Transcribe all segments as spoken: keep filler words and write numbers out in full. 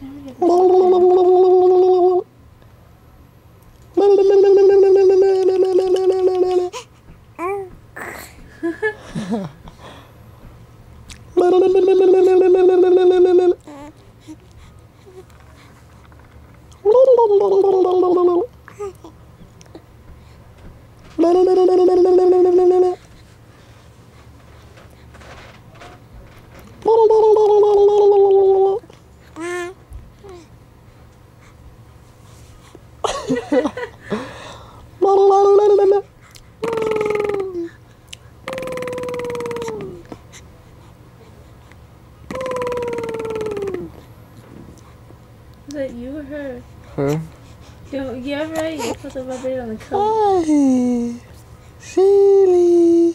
can never get this. Is that you or her? Her. You, yeah, right. You put the rubber on the coat. Hi, Shaelea.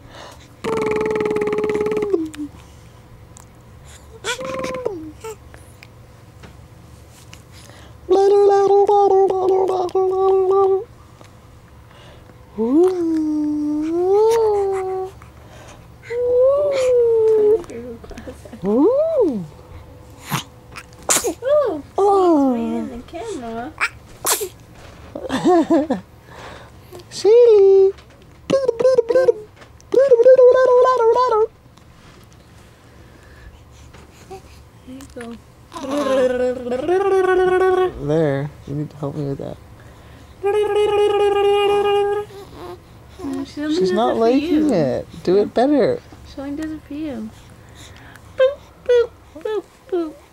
Ooh. Oh, oh. In the camera. Shaelea. There you go. There, you need to help me with that. No, she She's not liking it. Do it better. She only does it for you. Boop, boop, boop, boop.